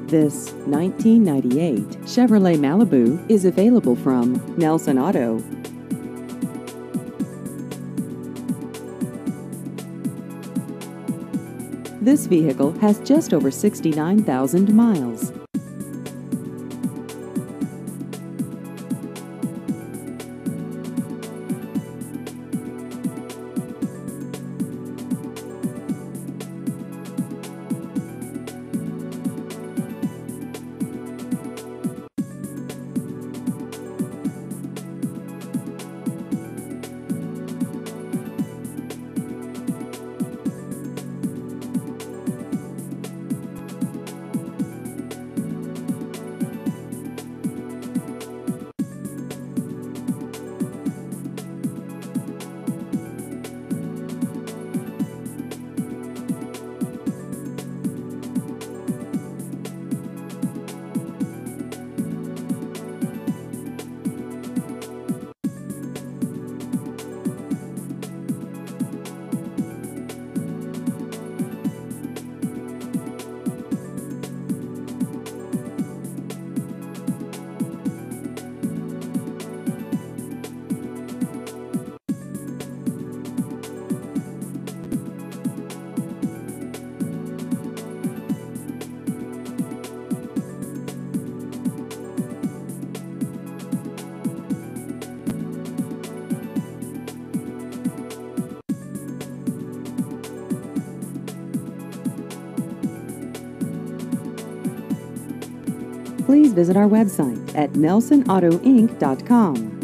This 1998 Chevrolet Malibu is available from Nelson Auto. This vehicle has just over 69,000 miles. Please visit our website at nelsonautoinc.com.